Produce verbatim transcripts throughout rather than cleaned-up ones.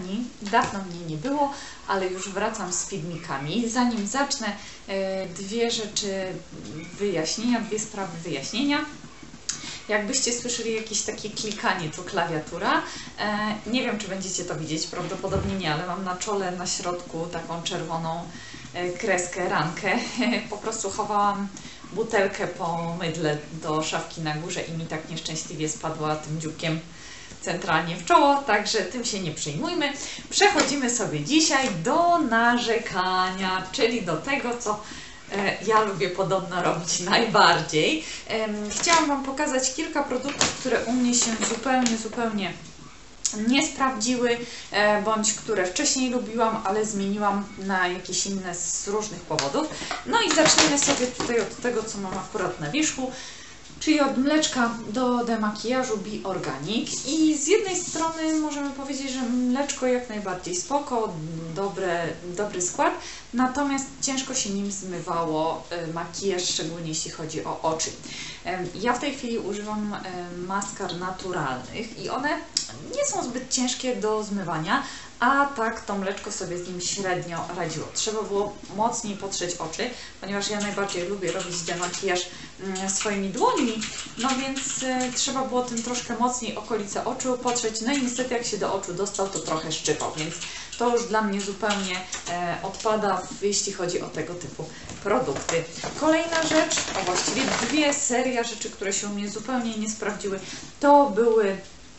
kochani, dawno mnie nie było, ale już wracam z filmikami. Zanim zacznę, dwie rzeczy wyjaśnienia, dwie sprawy wyjaśnienia. Jakbyście słyszeli jakieś takie klikanie, to klawiatura. Nie wiem, czy będziecie to widzieć, prawdopodobnie nie, ale mam na czole, na środku taką czerwoną kreskę, rankę. Po prostu chowałam butelkę po mydle do szafki na górze i mi tak nieszczęśliwie spadła tym dzióbkiem centralnie w czoło, także tym się nie przejmujmy. Przechodzimy sobie dzisiaj do narzekania, czyli do tego, co e, ja lubię podobno robić najbardziej. E, chciałam Wam pokazać kilka produktów, które u mnie się zupełnie, zupełnie nie sprawdziły, e, bądź które wcześniej lubiłam, ale zmieniłam na jakieś inne z różnych powodów. No i zaczniemy sobie tutaj od tego, co mam akurat na wierzchu, czyli od mleczka do demakijażu Be Organic. I z jednej strony możemy powiedzieć, że mleczko jak najbardziej spoko, dobre, dobry skład, natomiast ciężko się nim zmywało makijaż, szczególnie jeśli chodzi o oczy. Ja w tej chwili używam maskar naturalnych i one nie są zbyt ciężkie do zmywania, a tak to mleczko sobie z nim średnio radziło. Trzeba było mocniej potrzeć oczy, ponieważ ja najbardziej lubię robić demakijaż swoimi dłońmi, no więc y, trzeba było tym troszkę mocniej okolice oczu potrzeć, no i niestety jak się do oczu dostał, to trochę szczypał, więc to już dla mnie zupełnie e, odpada, jeśli chodzi o tego typu produkty. Kolejna rzecz, a właściwie dwie serie rzeczy, które się u mnie zupełnie nie sprawdziły, to były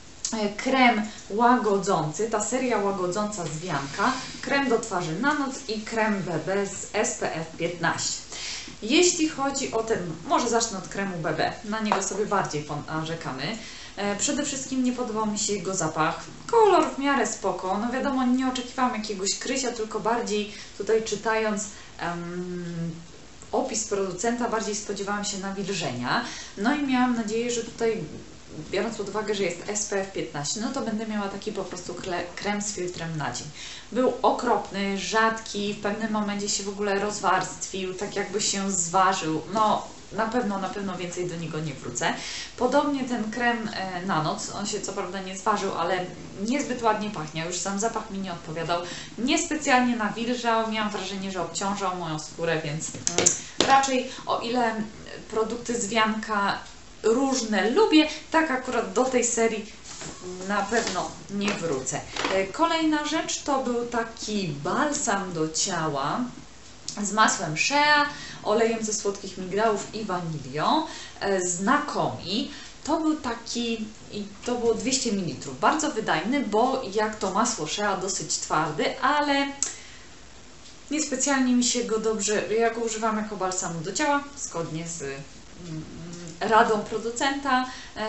krem łagodzący, ta seria łagodząca z wianka, krem do twarzy na noc i krem B B z S P F piętnaście. Jeśli chodzi o ten, może zacznę od kremu B B, na niego sobie bardziej narzekamy. Przede wszystkim nie podobał mi się jego zapach, kolor w miarę spoko, no wiadomo, nie oczekiwałam jakiegoś krysia, tylko bardziej tutaj czytając um, opis producenta, bardziej spodziewałam się nawilżenia, no i miałam nadzieję, że tutaj, biorąc pod uwagę, że jest S P F piętnaście, no to będę miała taki po prostu krem z filtrem na dzień. Był okropny, rzadki, w pewnym momencie się w ogóle rozwarstwił, tak jakby się zważył, no na pewno, na pewno więcej do niego nie wrócę. Podobnie ten krem na noc, on się co prawda nie zważył, ale niezbyt ładnie pachnie, już sam zapach mi nie odpowiadał, niespecjalnie nawilżał, miałam wrażenie, że obciążał moją skórę, więc raczej o ile produkty z wianka różne lubię, tak akurat do tej serii na pewno nie wrócę. Kolejna rzecz to był taki balsam do ciała z masłem shea, olejem ze słodkich migdałów i wanilią, znakomi. To był taki, i to było dwieście mililitrów, bardzo wydajny, bo jak to masło shea dosyć twardy, ale niespecjalnie mi się go dobrze, ja go używam jako balsamu do ciała, zgodnie z radą producenta.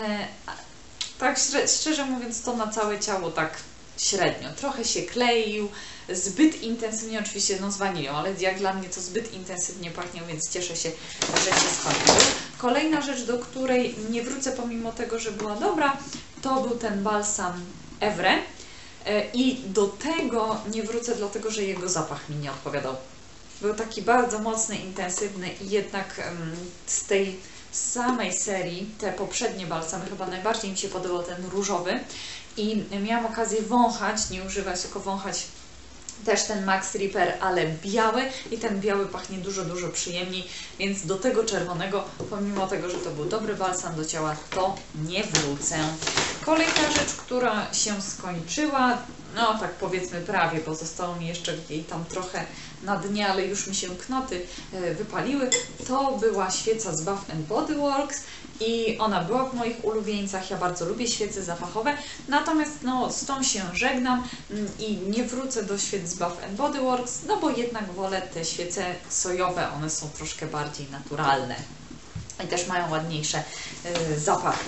Tak szczerze mówiąc, to na całe ciało tak średnio. Trochę się kleił, zbyt intensywnie, oczywiście no z wanilią, ale jak dla mnie to zbyt intensywnie pachnie, więc cieszę się, że się skończył. Kolejna rzecz, do której nie wrócę pomimo tego, że była dobra, to był ten balsam Evre. I do tego nie wrócę, dlatego że jego zapach mi nie odpowiadał. Był taki bardzo mocny, intensywny i jednak z tej samej serii, te poprzednie balsamy, chyba najbardziej mi się podobał ten różowy i miałam okazję wąchać, nie używać, tylko wąchać też ten Max Repair, ale biały i ten biały pachnie dużo, dużo przyjemniej, więc do tego czerwonego, pomimo tego, że to był dobry balsam do ciała, to nie wrócę. Kolejna rzecz, która się skończyła, no tak powiedzmy prawie, bo zostało mi jeszcze jej tam trochę na dnie, ale już mi się knoty wypaliły, to była świeca z Bath and Body Works i ona była w moich ulubieńcach, ja bardzo lubię świece zapachowe, natomiast no, z tą się żegnam i nie wrócę do świec z Bath and Body Works, no bo jednak wolę te świece sojowe, one są troszkę bardziej naturalne i też mają ładniejsze y, zapachy.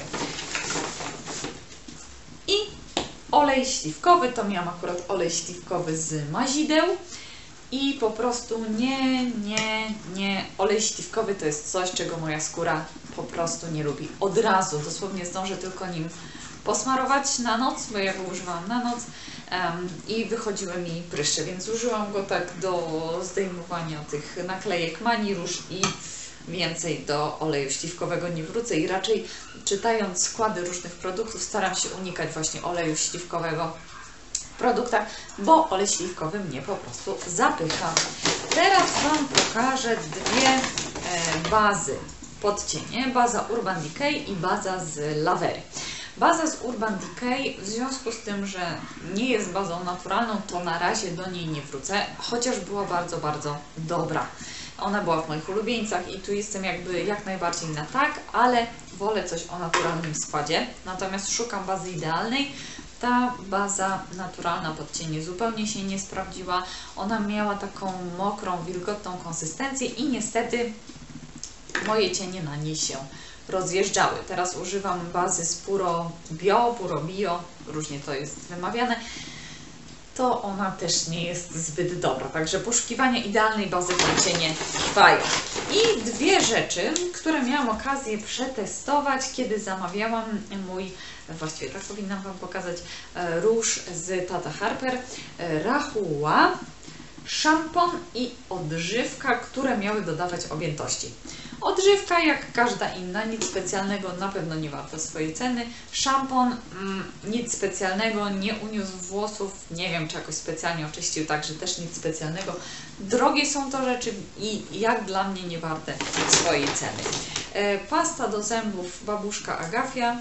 I olej śliwkowy, to miałam akurat olej śliwkowy z mazideł i po prostu nie, nie, nie, olej śliwkowy to jest coś, czego moja skóra po prostu nie lubi. Od razu, dosłownie zdążę tylko nim posmarować na noc, bo ja go używałam na noc um, i wychodziły mi pryszcze, więc użyłam go tak do zdejmowania tych naklejek Mani Róż i więcej do oleju śliwkowego nie wrócę i raczej czytając składy różnych produktów staram się unikać właśnie oleju śliwkowego produktach, bo olej śliwkowy mnie po prostu zapycha. Teraz Wam pokażę dwie e, bazy pod cienie. Baza Urban Decay i baza z Lavery. Baza z Urban Decay, w związku z tym, że nie jest bazą naturalną, to na razie do niej nie wrócę, chociaż była bardzo, bardzo dobra. Ona była w moich ulubieńcach i tu jestem jakby jak najbardziej na tak, ale wolę coś o naturalnym składzie. Natomiast szukam bazy idealnej. Ta baza naturalna pod cienie zupełnie się nie sprawdziła. Ona miała taką mokrą, wilgotną konsystencję i niestety moje cienie na niej się rozjeżdżały. Teraz używam bazy z Puro Bio, Puro Bio, różnie to jest wymawiane. To ona też nie jest zbyt dobra. Także poszukiwania idealnej bazy pod cienie trwają. I dwie rzeczy, które miałam okazję przetestować, kiedy zamawiałam mój, właściwie tak powinnam Wam pokazać, róż z Tata Harper, Rahua, szampon i odżywka, które miały dodawać objętości. Odżywka jak każda inna, nic specjalnego, na pewno nie warto swojej ceny. Szampon, mm, nic specjalnego, nie uniósł włosów, nie wiem czy jakoś specjalnie oczyścił, także też nic specjalnego. Drogie są to rzeczy i jak dla mnie nie warte swojej ceny. E, pasta do zębów Babuszka Agafia.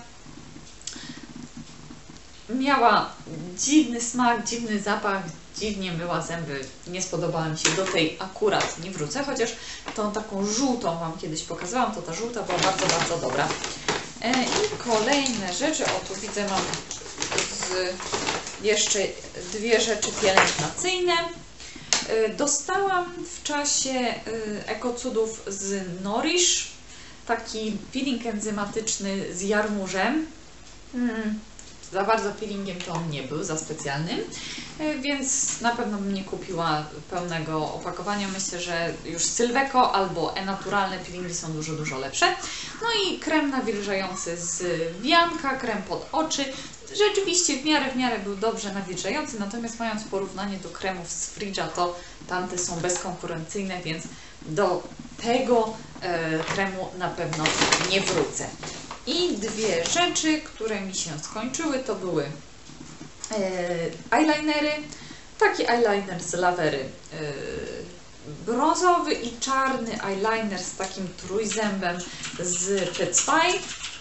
Miała dziwny smak, dziwny zapach, dziwnie myła zęby, nie spodobała mi się, do tej akurat nie wrócę, chociaż tą taką żółtą Wam kiedyś pokazałam, to ta żółta była bardzo, bardzo dobra. E, I kolejne rzeczy, o tu widzę mam z, jeszcze dwie rzeczy pielęgnacyjne. E, dostałam w czasie e, ekocudów z Nourish taki peeling enzymatyczny z jarmużem. Hmm. Za bardzo peelingiem to on nie był, za specjalnym, więc na pewno bym nie kupiła pełnego opakowania. Myślę, że już Sylveco albo e-naturalne peelingi są dużo, dużo lepsze. No i krem nawilżający z Wianka, krem pod oczy. Rzeczywiście w miarę, w miarę był dobrze nawilżający, natomiast mając porównanie do kremów z Fridge'a, to tamte są bezkonkurencyjne, więc do tego e, kremu na pewno nie wrócę. I dwie rzeczy, które mi się skończyły, to były e, eyelinery. Taki eyeliner z Lavery, e, brązowy i czarny eyeliner z takim trójzębem z Pet Spy.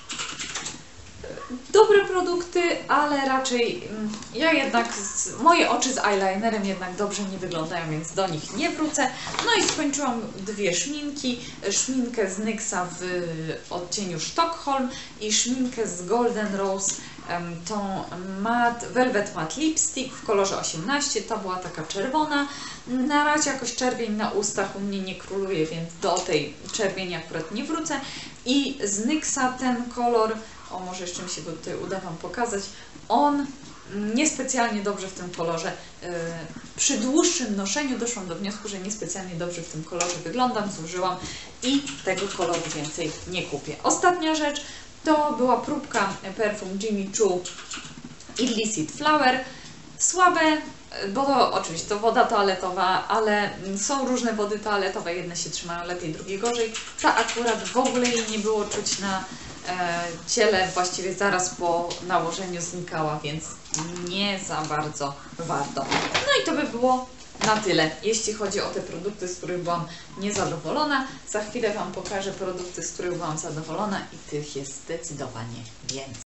Dobre produkty, ale raczej mm, ja jednak, z, moje oczy z eyelinerem jednak dobrze nie wyglądają, więc do nich nie wrócę. No i skończyłam dwie szminki, szminkę z Nyxa w odcieniu Stockholm i szminkę z Golden Rose, um, tą matte, Velvet Matte Lipstick w kolorze osiemnaście, ta była taka czerwona. Na razie jakoś czerwień na ustach u mnie nie króluje, więc do tej czerwieni akurat nie wrócę. I z Nyxa ten kolor, o może jeszcze mi się tutaj uda Wam pokazać, on niespecjalnie dobrze w tym kolorze, yy, przy dłuższym noszeniu doszłam do wniosku, że niespecjalnie dobrze w tym kolorze wyglądam, zużyłam i tego koloru więcej nie kupię. Ostatnia rzecz to była próbka perfum Jimmy Choo Illicit Flower. Słabe, bo to oczywiście to woda toaletowa, ale są różne wody toaletowe, jedne się trzymają lepiej, drugie gorzej. Ta akurat w ogóle jej nie było czuć na e, ciele, właściwie zaraz po nałożeniu znikała, więc nie za bardzo warto. No i to by było na tyle, jeśli chodzi o te produkty, z których byłam niezadowolona. Za chwilę Wam pokażę produkty, z których byłam zadowolona i tych jest zdecydowanie więcej.